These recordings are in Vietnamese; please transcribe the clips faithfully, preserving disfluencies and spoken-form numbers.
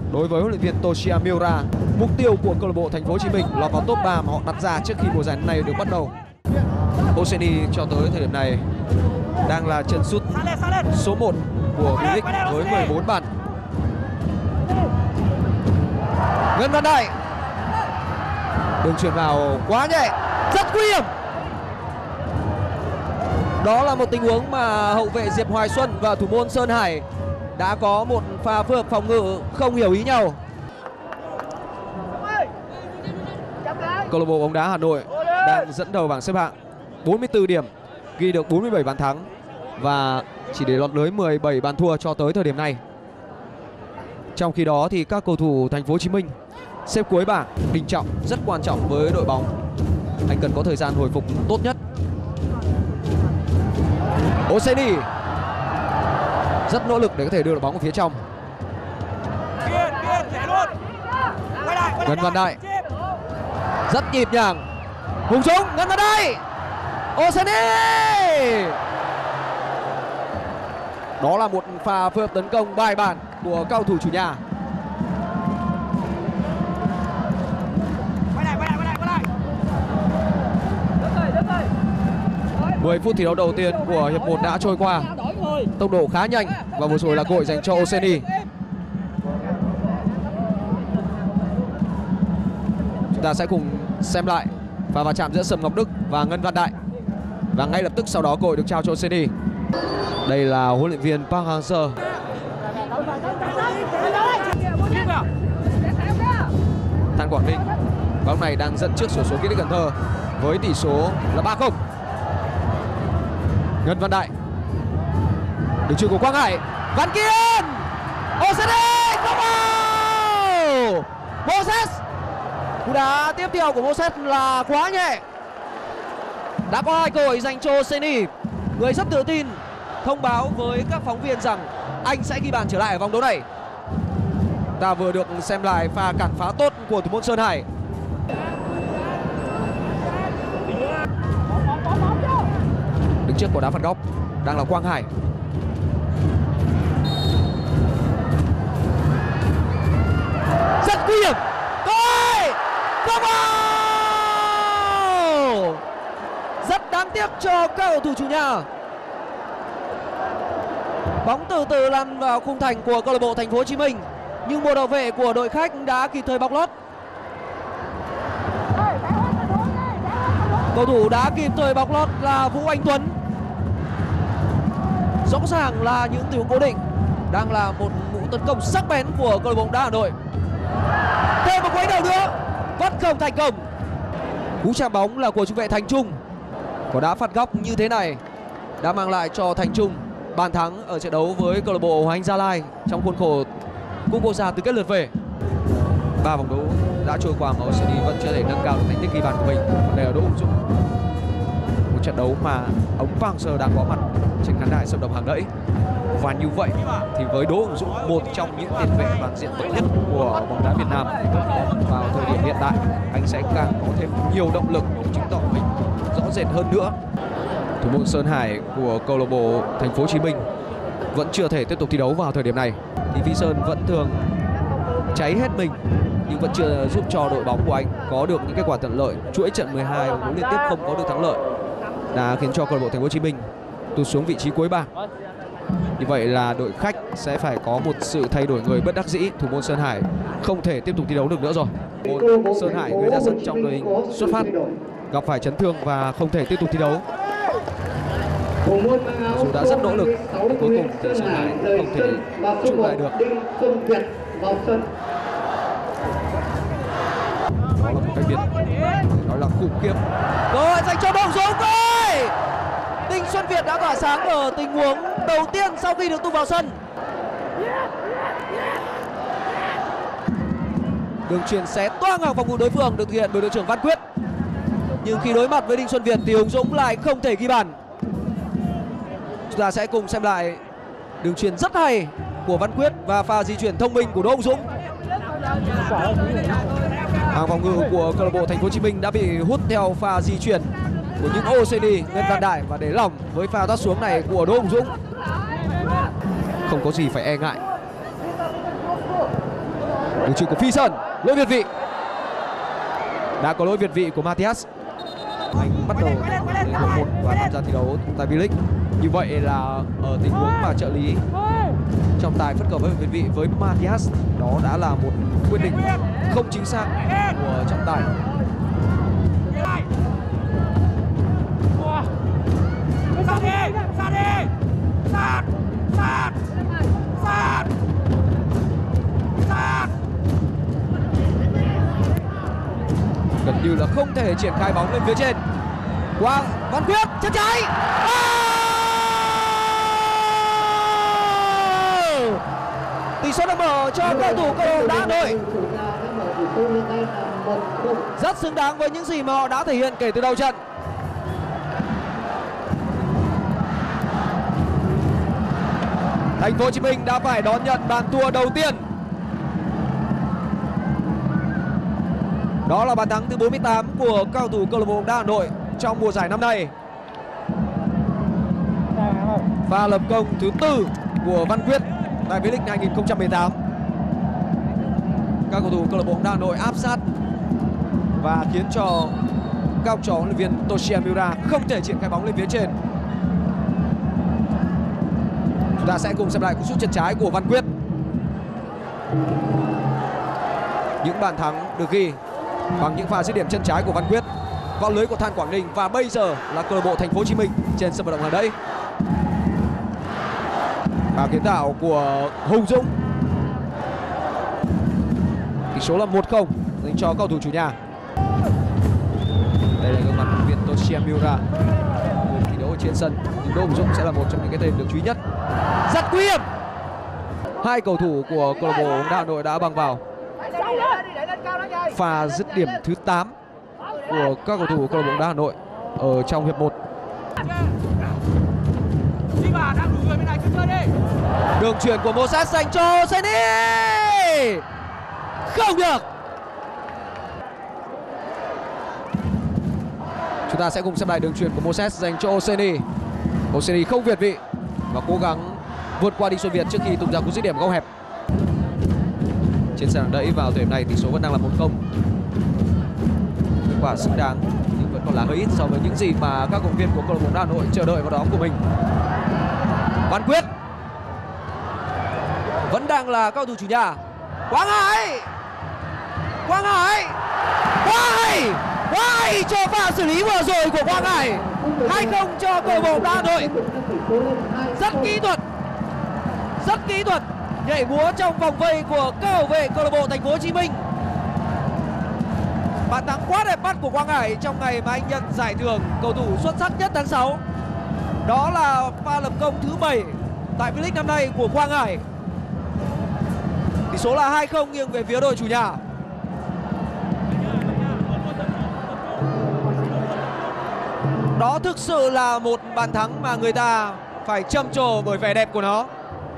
đối với huấn luyện viên Toshiya Miura. Mục tiêu của câu lạc bộ Thành phố Hồ Chí Minh lọt vào top ba mà họ đặt ra trước khi mùa giải này được bắt đầu. Oseni cho tới thời điểm này đang là chân sút số một của V-League với mười bốn bàn. Ngân Văn Đại, đường chuyền vào quá nhẹ, rất nguy hiểm. Đó là một tình huống mà hậu vệ Diệp Hoài Xuân và thủ môn Sơn Hải đã có một pha phối hợp phòng ngự không hiểu ý nhau. Câu lạc bộ bóng đá Hà Nội đang dẫn đầu bảng xếp hạng bốn mươi tư điểm, ghi được bốn mươi bảy bàn thắng và chỉ để lọt lưới mười bảy bàn thua cho tới thời điểm này. Trong khi đó thì các cầu thủ Thành phố Hồ Chí Minh xếp cuối bảng. Đình Trọng rất quan trọng với đội bóng, anh cần có thời gian hồi phục tốt nhất. Oseni rất nỗ lực để có thể đưa đội bóng vào phía trong. Ngân Văn Đại rất nhịp nhàng. Hùng Dũng, Ngân Văn Đại, Oseni. Đó là một pha phối hợp tấn công bài bản của cầu thủ chủ nhà. mười phút thi đấu đầu tiên của hiệp một đã trôi qua. Tốc độ khá nhanh và vừa rồi là cơ hội dành cho Oseni. Chúng ta sẽ cùng xem lại pha va chạm giữa Sầm Ngọc Đức và Ngân Văn Đại. Và ngay lập tức sau đó cơ hội được trao cho Oseni. Đây là huấn luyện viên Park Hang-seo. Than Quảng Ninh bóng này đang dẫn trước xổ số Kỹ Đức Cần Thơ với tỷ số là ba không. Ngân Văn Đại, đường chuyền của Quang Hải, Văn Kiên, Oseni không vào. Moses, cú đá tiếp theo của Moses là quá nhẹ. Đã có hai cơ hội dành cho Oseni, người rất tự tin thông báo với các phóng viên rằng anh sẽ ghi bàn trở lại ở vòng đấu này. Ta vừa được xem lại pha cản phá tốt của thủ môn Sơn Hải. Đứng trước quả đá phạt góc đang là Quang Hải. Rất nguy hiểm. Thôi, không vào. Rất đáng tiếc cho các cầu thủ chủ nhà. Bóng từ từ lăn vào khung thành của câu lạc bộ Thành phố Hồ Chí Minh, nhưng bộ bảo vệ của đội khách đã kịp thời bọc lót. Cầu thủ đã kịp thời bọc lót là Vũ Anh Tuấn. Rõ ràng là những tình huống cố định, đang là một vụ tấn công sắc bén của câu lạc bộ bóng đá Hà Nội. Thêm một quấy đầu nữa vẫn không thành công. Cú chạm bóng là của trung vệ Thành Trung. Quả đá phạt góc như thế này đã mang lại cho Thành Trung bàn thắng ở trận đấu với câu lạc bộ Hoàng Anh Gia Lai trong khuôn khổ cúp quốc gia tứ kết lượt về. Ba vòng đấu đã trôi qua mà Oseni vẫn chưa thể nâng cao được thành tích ghi bàn của mình. Đây là Đỗ Hùng Dũng, một trận đấu mà ông Park Hang-seo đang có mặt trên khán đài Sông Đồng hàng đẫy. Và như vậy thì với Đỗ Hùng Dũng, một trong những tiền vệ toàn diện bậc nhất của bóng đá Việt Nam vào thời điểm hiện tại, anh sẽ càng có thêm nhiều động lực để chứng tỏ mình rõ rệt hơn nữa. Thủ môn Sơn Hải của câu lạc bộ Thành phố Hồ Chí Minh vẫn chưa thể tiếp tục thi đấu vào thời điểm này. Thì Vĩ Sơn vẫn thường cháy hết mình nhưng vẫn chưa giúp cho đội bóng của anh có được những kết quả thuận lợi. Chuỗi trận mười hai vòng đấu liên tiếp không có được thắng lợi đã khiến cho câu lạc bộ Thành phố Hồ Chí Minh tụt xuống vị trí cuối bảng. Như vậy là đội khách sẽ phải có một sự thay đổi người bất đắc dĩ. Thủ môn Sơn Hải không thể tiếp tục thi đấu được nữa rồi. Môn Sơn Hải, người ra sân trong đội hình xuất phát, gặp phải chấn thương và không thể tiếp tục thi đấu. Dù đã rất nỗ lực nhưng cuối cùng thì Sơn Hải không thể trụ lại được. Đó là một cách biệt, đó là khủng khiếp. Rồi dành cho Đỗ Hùng Dũng ơi! Đinh Xuân Việt đã tỏa sáng ở tình huống đầu tiên sau khi được tung vào sân. Đường chuyền xé toang hàng phòng ngự đối phương được thực hiện bởi đội trưởng Văn Quyết. Nhưng khi đối mặt với Đinh Xuân Việt thì Hùng Dũng lại không thể ghi bàn. Chúng ta sẽ cùng xem lại đường chuyền rất hay của Văn Quyết và pha di chuyển thông minh của Đỗ Hùng Dũng. Hàng phòng ngự của câu lạc bộ Thành phố Hồ Chí Minh đã bị hút theo pha di chuyển của những Oseni, Ngân Văn Đại và để lỏng với pha thoát xuống này của Đỗ Hùng Dũng. Không có gì phải e ngại. Đường chuyền của Phi Sơn, lỗi việt vị. Đã có lỗi việt vị của Matias. Anh bắt đầu lấy đội một và tham gia thi đấu tại V-League. Như vậy là ở tình huống mà trợ lý trọng tài phất cờ với việt vị với Matias, đó đã là một quyết định không chính xác của trọng tài. Sát đi, sát đi, sát, sát, sát, sát. Gần như là không thể triển khai bóng lên phía trên. Quang Văn Quyết chân trái. Tỷ số đã mở cho cầu thủ câu lạc bộ Đá Hà Nội. Rất xứng đáng với những gì mà họ đã thể hiện kể từ đầu trận. Thành phố Hồ Chí Minh đã phải đón nhận bàn thua đầu tiên. Đó là bàn thắng thứ bốn mươi tám của cầu thủ câu lạc bộ Đá Hà Nội trong mùa giải năm nay. Pha lập công thứ tư của Văn Quyết tại V-League hai nghìn không trăm mười tám. Các cầu thủ câu lạc bộ Đá Hà Nội áp sát và khiến cho các học trò huấn luyện viên Toshiya Miura không thể triển khai bóng lên phía trên. Chúng ta sẽ cùng xem lại cú sút chân trái của Văn Quyết. Những bàn thắng được ghi bằng những pha dứt điểm chân trái của Văn Quyết vào lưới của Than Quảng Ninh, và bây giờ là câu lạc bộ Thành phố Hồ Chí Minh trên sân vận động Hàng Đẫy. Và kiến tạo của Hùng Dũng. Tỷ số là một không dành cho cầu thủ chủ nhà. Đây là gương mặt huấn luyện viên Toshiya Miura. Người thi đấu ở trên sân, nhưng Đỗ Hùng Dũng sẽ là một trong những cái tên được chú ý nhất. Rất nguy hiểm. Hai cầu thủ của câu lạc bộ Đá Hà Nội đã băng vào. Pha dứt điểm thứ tám của các cầu thủ câu lạc bộ Đá Hà Nội ở trong hiệp một. Đường chuyền của Moses dành cho Seni. Không được. Chúng ta sẽ cùng xem lại đường chuyền của Moses dành cho Oseni. Oseni không việt vị và cố gắng vượt qua Đinh Xuân Việt trước khi tung ra cú dứt điểm góc hẹp. Trên sân Hàng Đẫy vào thời điểm này tỷ số vẫn đang là một không. Kết quả xứng đáng nhưng vẫn còn là hơi ít so với những gì mà các cầu thủ viên của câu lạc bộ Đá Hà Nội chờ đợi vào đó của mình. Văn Quyết vẫn đang là cầu thủ chủ nhà. Quang Hải, Quang Hải, Quang Hải, Quang Hải cho pha xử lý vừa rồi của Quang Hải. hai không cho câu lạc bộ Đá Hà Nội. Rất kỹ thuật, rất kỹ thuật nhảy múa trong vòng vây của các hậu vệ câu lạc bộ Thành phố Hồ Chí Minh. Bàn thắng quá đẹp mắt của Quang Hải trong ngày mà anh nhận giải thưởng cầu thủ xuất sắc nhất tháng sáu. Đó là pha lập công thứ bảy tại V-League năm nay của Quang Hải. Tỷ số là hai không nghiêng về phía đội chủ nhà. Đó thực sự là một bàn thắng mà người ta phải trầm trồ bởi vẻ đẹp của nó.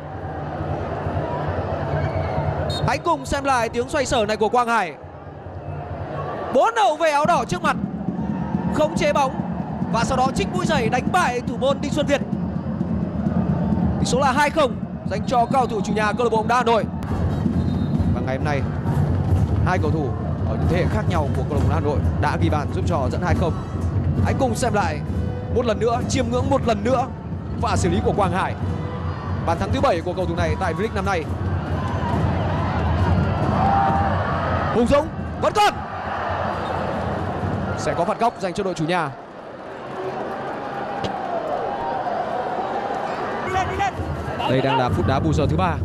Hãy cùng xem lại tiếng xoay sở này của Quang Hải. Bốn hậu vệ áo đỏ trước mặt, khống chế bóng và sau đó trích mũi giày đánh bại thủ môn Đinh Xuân Việt. Tỷ số là hai không dành cho cầu thủ chủ nhà câu lạc bộ Đá Hà Nội. Và ngày hôm nay hai cầu thủ ở những thế hệ khác nhau của câu lạc bộ Đá Hà Nội đã ghi bàn giúp cho dẫn hai không. Hãy cùng xem lại một lần nữa, chiêm ngưỡng một lần nữa pha xử lý của Quang Hải. Bàn thắng thứ bảy của cầu thủ này tại V-League năm nay. Hùng Dũng vẫn còn. Sẽ có phạt góc dành cho đội chủ nhà. Đây đang là phút đá bù giờ thứ ba.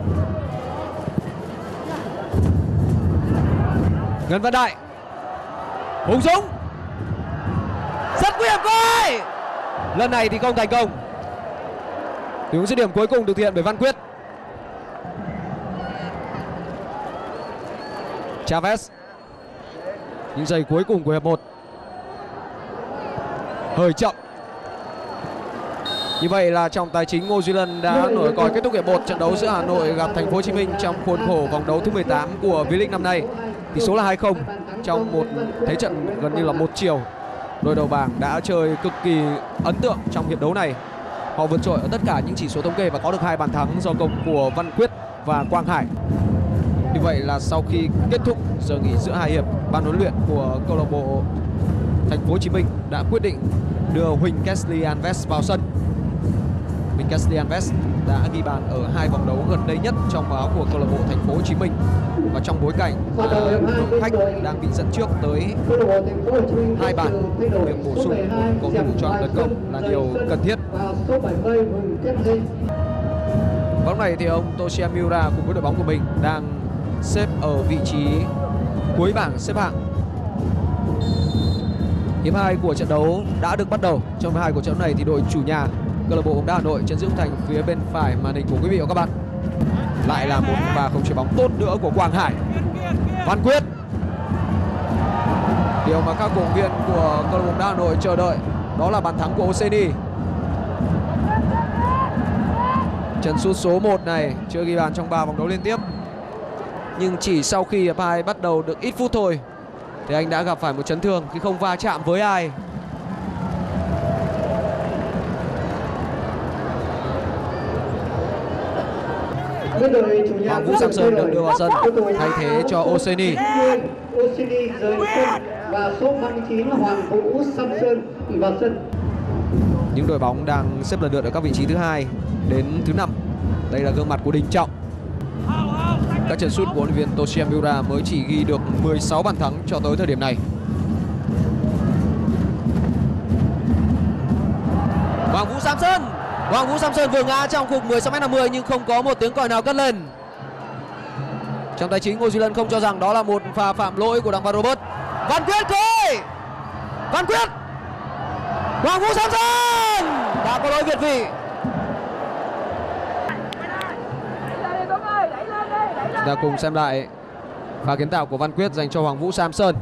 Ngân Văn Đại, Hùng Dũng rất nguy hiểm coi. Lần này thì không thành công. Tiếng dứt điểm cuối cùng được thực hiện bởi Văn Quyết. Chavez. Những giây cuối cùng của hiệp một. Hơi chậm. Như vậy là trọng tài chính Ngô Duy Lân đã nổi còi kết thúc hiệp một trận đấu giữa Hà Nội gặp Thành phố Hồ Chí Minh trong khuôn khổ vòng đấu thứ mười tám của V-League năm nay. Tỷ số là hai không trong một thế trận gần như là một chiều. Đội đầu bảng đã chơi cực kỳ ấn tượng trong hiệp đấu này. Họ vượt trội ở tất cả những chỉ số thống kê và có được hai bàn thắng do công của Văn Quyết và Quang Hải. Như vậy vậy là sau khi kết thúc giờ nghỉ giữa hai hiệp, ban huấn luyện của câu lạc bộ Thành phố Hồ Chí Minh đã quyết định đưa Huỳnh Kesley Alves vào sân. Huỳnh Kesley Alves đã ghi bàn ở hai vòng đấu gần đây nhất trong áo của câu lạc bộ Thành phố Hồ Chí Minh, và trong bối cảnh đội khách đang bị dẫn trước tới hai bàn, việc bổ sung một cầu thủ chọn tấn công là điều cần thiết. Lúc này thì ông Toshiya Miura cùng với đội bóng của mình đang xếp ở vị trí cuối bảng xếp hạng. Hiệp hai của trận đấu đã được bắt đầu. Trong hiệp hai của trận đấu này thì đội chủ nhà câu lạc bộ bóng đá Hà Nội chân giữ thành phía bên phải màn hình của quý vị và các bạn. Lại là một pha không chế bóng tốt nữa của Quang Hải. Văn Quyết. Điều mà các cổ động viên của câu lạc bộ bóng đá Hà Nội chờ đợi đó là bàn thắng của Oseni. Chân sút số một này chưa ghi bàn trong ba vòng đấu liên tiếp, nhưng chỉ sau khi hiệp hai bắt đầu được ít phút thôi thì anh đã gặp phải một chấn thương khi không va chạm với ai. Hoàng Vũ Samson được đưa vào sân thay thế cho Oseni. Oseni rời sân và số ba mươi chín Hoàng Vũ Samson vào sân. Những đội bóng đang xếp lần lượt ở các vị trí thứ hai đến thứ năm. Đây là gương mặt của Đình Trọng. Các chân sút của huấn luyện viên Toshiya Miura mới chỉ ghi được mười sáu bàn thắng cho tới thời điểm này. Hoàng Vũ Samson. Hoàng Vũ Samson vừa ngã trong khung mười sáu mét năm mươi nhưng không có một tiếng còi nào cất lên. Trong tài chính, Ngô Duy Lân không cho rằng đó là một pha phạm lỗi của Đặng Văn Robert. Văn Quyết thôi. Văn Quyết. Hoàng Vũ Samson đã có lỗi việt vị. Chúng ta cùng xem lại pha kiến tạo của Văn Quyết dành cho Hoàng Vũ Samson.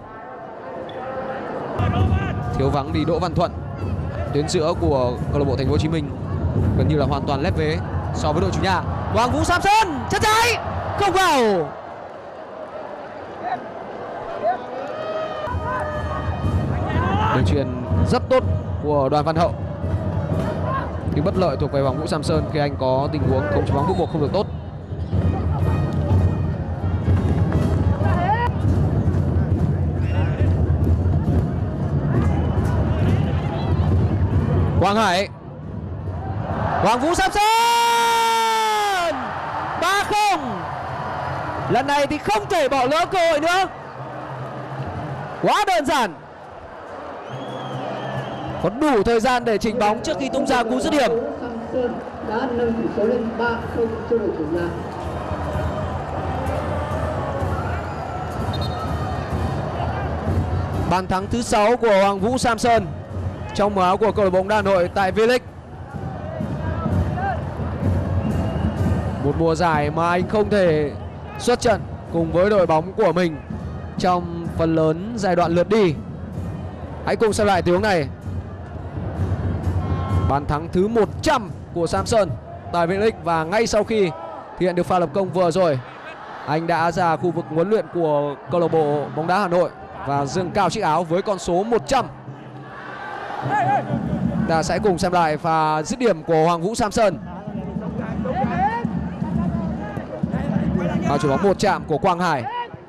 Thiếu vắng đi Đỗ Văn Thuận. Tuyến giữa của câu lạc bộ Thành phố Hồ Chí Minh gần như là hoàn toàn lép vế so với đội chủ nhà. Hoàng Vũ Samson chân trái không vào. Đường chuyền rất tốt của Đoàn Văn Hậu, nhưng bất lợi thuộc về Hoàng Vũ Samson khi anh có tình huống không chế bóng bước một không được tốt. Quang Hải. Hoàng Vũ Samson ba không. Lần này thì không thể bỏ lỡ cơ hội nữa. Quá đơn giản. Có đủ thời gian để chỉnh bóng trước khi tung ra cú dứt điểm. Đã nâng tỷ số lên ba không cho đội chủ nhà. Bàn thắng thứ sáu của Hoàng Vũ Samson trong màu áo của câu lạc bộ bóng đá Hà Nội tại V-League. Một mùa giải mà anh không thể xuất trận cùng với đội bóng của mình trong phần lớn giai đoạn lượt đi. Hãy cùng xem lại tình huống này. Bàn thắng thứ một trăm của Samson tại V-League, và ngay sau khi thực hiện được pha lập công vừa rồi, anh đã ra khu vực huấn luyện của câu lạc bộ bóng đá Hà Nội và dương cao chiếc áo với con số một trăm. Ta sẽ cùng xem lại pha dứt điểm của Hoàng Vũ Samson. Pha chuyền bóng một chạm của Quang Hải.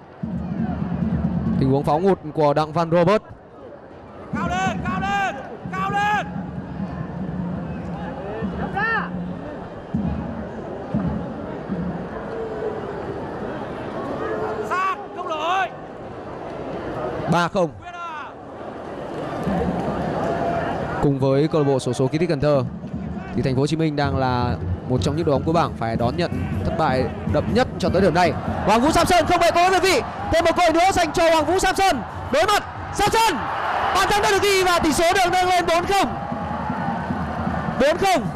Tình huống pháo ngụt của Đặng Văn Robert. Cao lên, cao lên, cao lên. Sát, không lỗi. ba không. Cùng với câu lạc bộ xổ số Kỳ Tích Cần Thơ thì Thành phố Hồ Chí Minh đang là một trong những đội bóng cuối bảng phải đón nhận thất bại đậm nhất cho tới điểm này. Hoàng Vũ Samson không hề có lỗi vị. Thêm một cơ hội nữa dành cho Hoàng Vũ Samson. Đối mặt Samson. Bàn thắng đã được ghi và tỷ số được nâng lên bốn không. bốn không.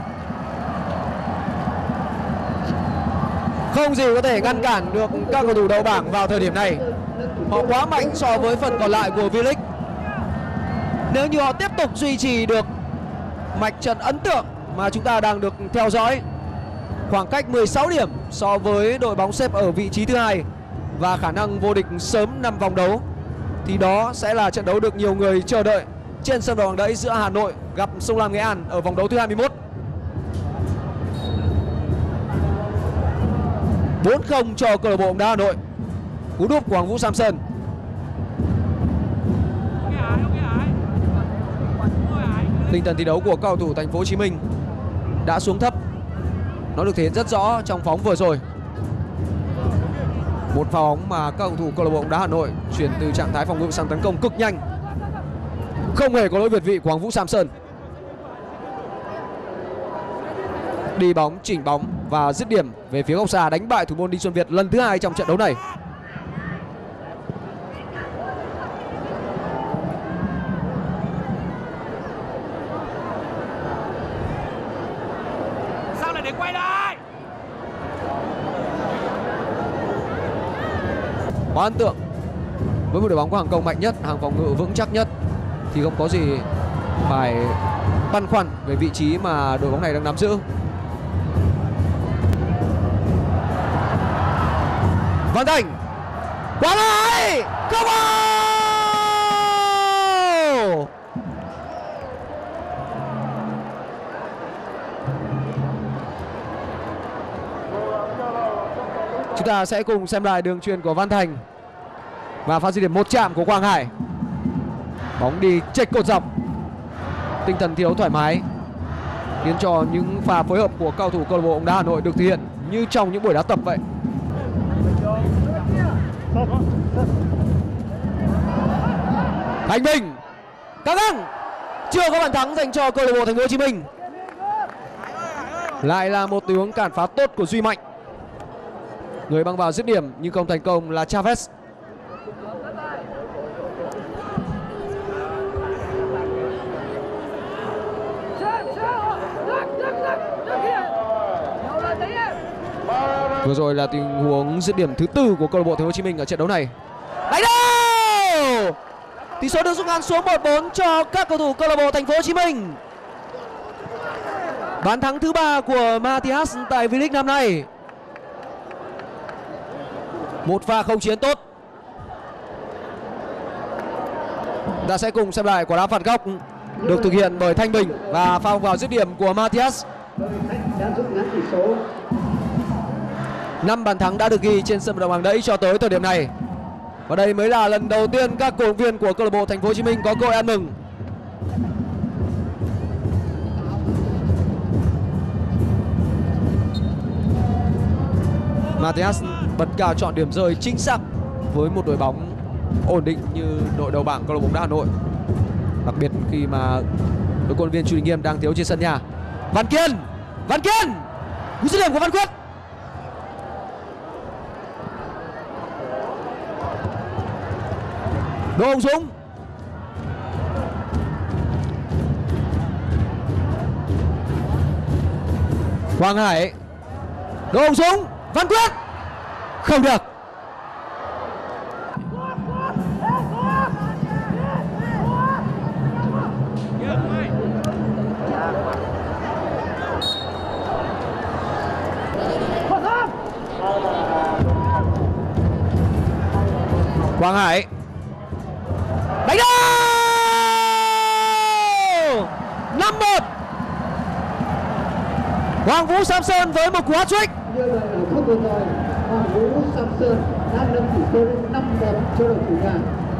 Không gì có thể ngăn cản được các cầu thủ đầu bảng vào thời điểm này. Họ quá mạnh so với phần còn lại của V-League. Nếu như họ tiếp tục duy trì được mạch trận ấn tượng mà chúng ta đang được theo dõi, khoảng cách mười sáu điểm so với đội bóng xếp ở vị trí thứ hai và khả năng vô địch sớm năm vòng đấu, thì đó sẽ là trận đấu được nhiều người chờ đợi trên sân Đồng Đẫy giữa Hà Nội gặp Sông Lam Nghệ An ở vòng đấu thứ hai mươi mốt. bốn không cho câu lạc bộ bóng đá Hà Nội. Cú đúp của Hoàng Vũ Samson. Tinh thần thi đấu của cầu thủ Thành phố Hồ Chí Minh đã xuống thấp. Nó được thể hiện rất rõ trong phóng vừa rồi. Một pha bóng mà các cầu thủ câu lạc bộ bóng đá Hà Nội chuyển từ trạng thái phòng ngự sang tấn công cực nhanh. Không hề có lỗi việt vị của Hoàng Vũ Samson. Đi bóng, chỉnh bóng và dứt điểm về phía góc xa, đánh bại thủ môn Đinh Xuân Việt lần thứ hai trong trận đấu này. Sao lại để quay lại? Quá ấn tượng. Với một đội bóng có hàng công mạnh nhất, hàng phòng ngự vững chắc nhất thì không có gì phải băn khoăn về vị trí mà đội bóng này đang nắm giữ. Văn Thành, quá hay, không vào. Chúng ta sẽ cùng xem lại đường chuyền của Văn Thành và pha dứt điểm một chạm của Quang Hải. Bóng đi chệch cột dọc. Tinh thần thi đấu thoải mái khiến cho những pha phối hợp của cầu thủ câu lạc bộ bóng đá Hà Nội được thể hiện như trong những buổi đá tập vậy. Thành Bình căng thẳng, chưa có bàn thắng dành cho câu lạc bộ Thành phố Hồ Chí Minh. Lại là một tình huống cản phá tốt của Duy Mạnh. Người băng vào dứt điểm nhưng không thành công là Chavez. Vừa rồi là tình huống dứt điểm thứ tư của câu lạc bộ Thành phố Hồ Chí Minh ở trận đấu này. Đánh đâu! Tỷ số được rút ngắn xuống một bốn cho các cầu thủ câu lạc bộ Thành phố Hồ Chí Minh. Bàn thắng thứ ba của Matthias tại V-League năm nay. Một pha không chiến tốt. Ta sẽ cùng xem lại quả đá phạt góc được thực hiện bởi Thanh Bình và pha vào dứt điểm của Matthias. Năm bàn thắng đã được ghi trên sân vận động Hàng Đẫy cho tới thời điểm này. Và đây mới là lần đầu tiên các cổ động viên của câu lạc bộ Thành phố Hồ Chí Minh có cơ hội ăn mừng. Matthias bật cao chọn điểm rơi chính xác với một đội bóng ổn định như đội đầu bảng câu lạc bộ bóng đá Hà Nội. Đặc biệt khi mà đội quân viên Chu Đình Nghiêm đang thiếu trên sân nhà. Văn Kiên, Văn Kiên, cú dứt điểm của Văn Quyết. Đỗ Hồng Dũng, Quang Hải, Đỗ Hồng Dũng, Văn Quyết, không được. Quang Hải đánh đâu, năm một. Hoàng Vũ Samson với một cú hat-trick. Như vậy ở phút vừa rồi, Hoàng Vũ Samson đã nâng tỷ số lên năm một cho đội chủ nhà.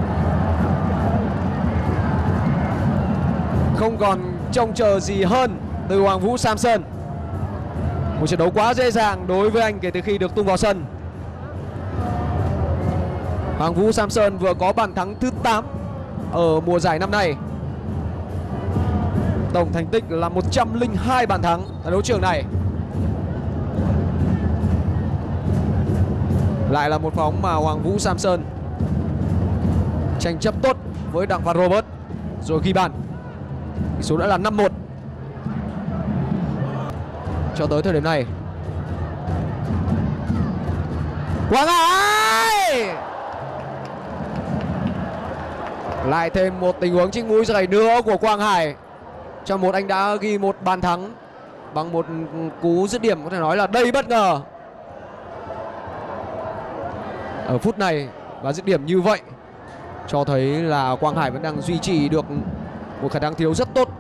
Không còn trông chờ gì hơn từ Hoàng Vũ Samson. Một trận đấu quá dễ dàng đối với anh kể từ khi được tung vào sân. Hoàng Vũ Samson vừa có bàn thắng thứ tám ở mùa giải năm nay. Tổng thành tích là một trăm lẻ hai bàn thắng ở đấu trường này. Lại là một pha bóng mà Hoàng Vũ Samson tranh chấp tốt với Đặng Văn Robert rồi ghi bàn. Tỷ số đã là năm một. Cho tới thời điểm này, Quang Hải lại thêm một tình huống chinh mũi giày nữa của Quang Hải. Trong một anh đã ghi một bàn thắng bằng một cú dứt điểm có thể nói là đầy bất ngờ ở phút này, và dứt điểm như vậy cho thấy là Quang Hải vẫn đang duy trì được một khả năng thi đấu rất tốt.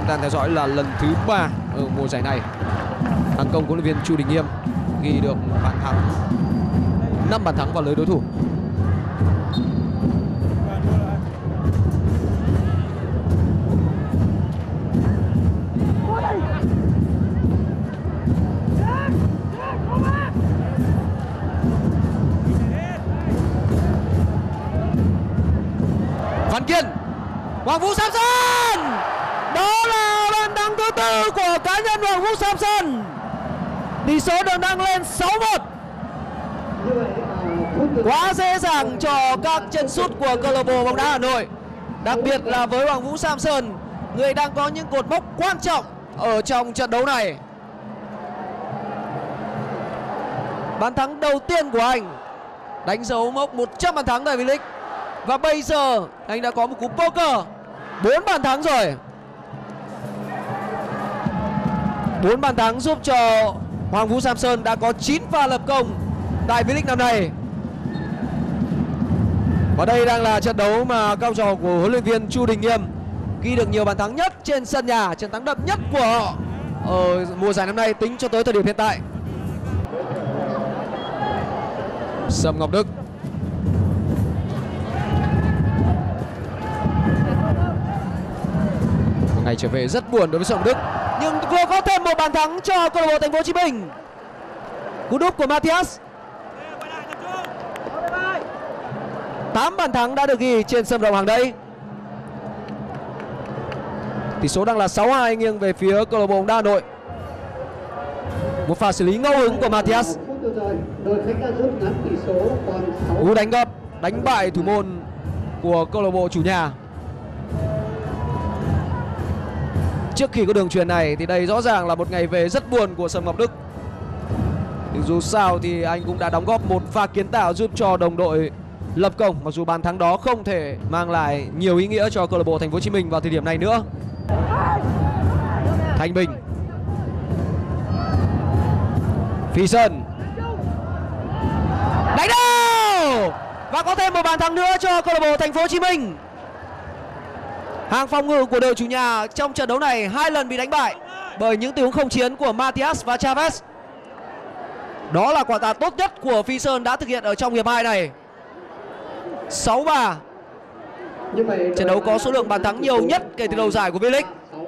chúng ta theo dõi là lần thứ ba ở mùa giải này. Hàng công của huấn luyện viên Chu Đình Nghiêm ghi được bàn thắng, năm bàn thắng vào lưới đối thủ. Văn Kiên, Hoàng Vũ Samson, đó là bàn thắng thứ tư của cá nhân Hoàng Vũ Samson. Tỷ số được nâng lên sáu một. Quá dễ dàng cho các chân sút của câu lạc bộ bóng đá Hà Nội, đặc biệt là với Hoàng Vũ Samson, người đang có những cột mốc quan trọng ở trong trận đấu này. Bàn thắng đầu tiên của anh đánh dấu mốc một trăm bàn thắng tại V-League. Và bây giờ anh đã có một cú poker, bốn bàn thắng rồi. bốn bàn thắng giúp cho Hoàng Vũ Samson đã có chín pha lập công tại V-League năm nay. Và đây đang là trận đấu mà cao trò của huấn luyện viên Chu Đình Nghiêm ghi được nhiều bàn thắng nhất trên sân nhà, trận thắng đậm nhất của họ ở mùa giải năm nay tính cho tới thời điểm hiện tại. Sâm Ngọc Đức, một ngày trở về rất buồn đối với Sâm Ngọc Đức, nhưng vừa có thêm một bàn thắng cho câu lạc bộ Thành phố Hồ Chí Minh. Cú đúp của Matthias. tám bàn thắng đã được ghi trên sân vận động Hàng Đẫy. Tỷ số đang là sáu hai nghiêng về phía câu lạc bộ bóng đá Hà Nội. Một pha xử lý ngẫu hứng của Matthias. Cú đánh gấp đánh bại thủ môn của câu lạc bộ chủ nhà. Trước khi có đường chuyền này thì đây rõ ràng là một ngày về rất buồn của Sâm Ngọc Đức. Nhưng dù sao thì anh cũng đã đóng góp một pha kiến tạo giúp cho đồng đội lập công, mặc dù bàn thắng đó không thể mang lại nhiều ý nghĩa cho câu lạc bộ Thành phố Hồ Chí Minh vào thời điểm này nữa. Thanh Bình, Phi Sơn, đánh đầu và có thêm một bàn thắng nữa cho câu lạc bộ Thành phố Hồ Chí Minh. Hàng phòng ngự của đội chủ nhà trong trận đấu này hai lần bị đánh bại bởi những tình huống không chiến của Matthias và Chavez. Đó là quả tạt tốt nhất của Phi Sơn đã thực hiện ở trong hiệp hai này. sáu ba. Trận đấu có số lượng bàn thắng nhiều nhất kể từ đầu giải của V-League.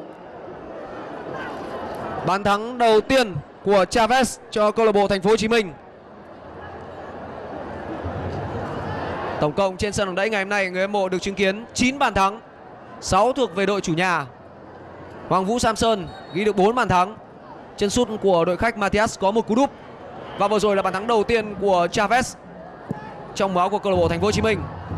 Bàn thắng đầu tiên của Chavez cho câu lạc bộ Thành phố Hồ Chí Minh. Tổng cộng trên sân Hàng Đẫy ngày hôm nay, người hâm mộ được chứng kiến chín bàn thắng, sáu thuộc về đội chủ nhà. Hoàng Vũ Samson ghi được bốn bàn thắng. Chân sút của đội khách Matthias có một cú đúp. Và vừa rồi là bàn thắng đầu tiên của Chavez trong áo của câu lạc bộ Thành phố Hồ Chí Minh.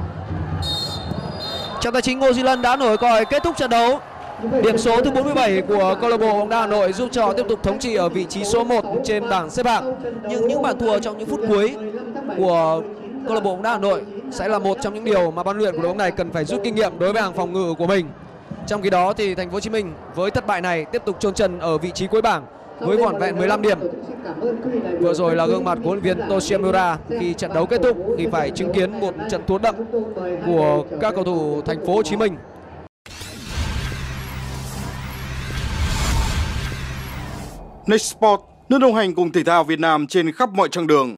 Trọng tài chính Ngô Duy Lân đã nổi còi kết thúc trận đấu. Điểm số thứ bốn mươi bảy của câu lạc bộ bóng đá Hà Nội giúp cho họ tiếp tục thống trị ở vị trí số một trên bảng xếp hạng. Nhưng những bàn thua trong những phút cuối của câu lạc bộ bóng đá Hà Nội sẽ là một trong những điều mà ban luyện của đội bóng này cần phải rút kinh nghiệm đối với hàng phòng ngự của mình. Trong khi đó thì Thành phố Hồ Chí Minh với thất bại này tiếp tục chôn chân ở vị trí cuối bảng với vỏn vẹn mười lăm điểm. Vừa rồi là gương mặt của huấn luyện viên Toshio Miura khi trận đấu kết thúc, khi phải chứng kiến một trận thua đậm của các cầu thủ Thành phố Hồ Chí Minh. Next Sport, nước đồng hành cùng thể thao Việt Nam trên khắp mọi chặng đường.